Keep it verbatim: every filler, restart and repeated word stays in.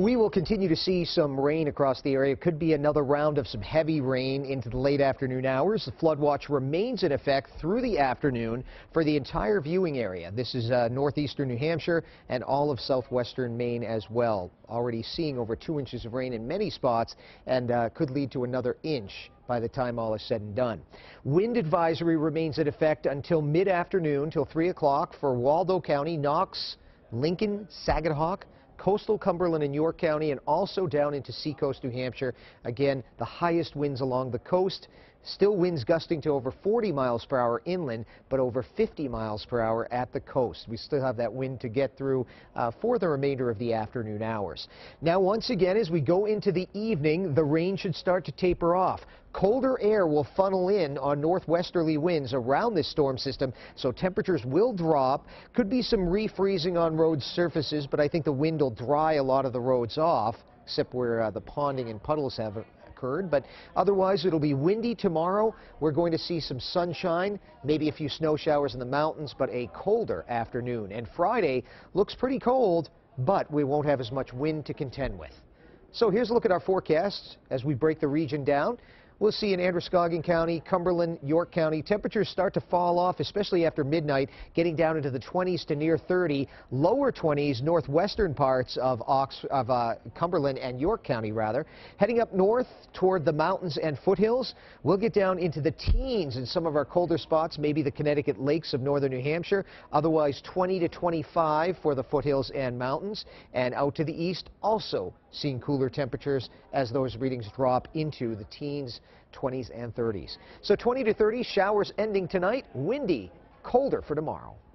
We will continue to see some rain across the area. It could be another round of some heavy rain into the late afternoon hours. The flood watch remains in effect through the afternoon for the entire viewing area. This is uh, northeastern New Hampshire and all of southwestern Maine as well. Already seeing over two inches of rain in many spots, and uh, could lead to another inch by the time all is said and done. Wind advisory remains in effect until mid-afternoon, till three o'clock for Waldo County, Knox, Lincoln, Saginaw, coastal Cumberland and York County, and also down into Seacoast, New Hampshire. Again, the highest winds along the coast. Still winds gusting to over forty miles per hour inland, but over fifty miles per hour at the coast. We still have that wind to get through uh, for the remainder of the afternoon hours. Now, once again, as we go into the evening, the rain should start to taper off. Colder air will funnel in on northwesterly winds around this storm system, so temperatures will drop. Could be some refreezing on road surfaces, but I think the wind will dry a lot of the roads off, except where uh, the ponding and puddles have occurred. But otherwise, it'll be windy tomorrow. We're going to see some sunshine, maybe a few snow showers in the mountains, but a colder afternoon. And Friday looks pretty cold, but we won't have as much wind to contend with. So here's a look at our forecasts as we break the region down. We'll see in Androscoggin County, Cumberland, York County, temperatures start to fall off, especially after midnight, getting down into the twenties to near thirty. Lower twenties, northwestern parts of, Ox of uh, Cumberland and York County, rather. Heading up north toward the mountains and foothills, we'll get down into the teens in some of our colder spots, maybe the Connecticut lakes of northern New Hampshire. Otherwise, twenty to twenty-five for the foothills and mountains. And out to the east, also seeing cooler temperatures as those readings drop into the teens, twenties and thirties. So twenty to thirty, showers ending tonight, windy, colder for tomorrow.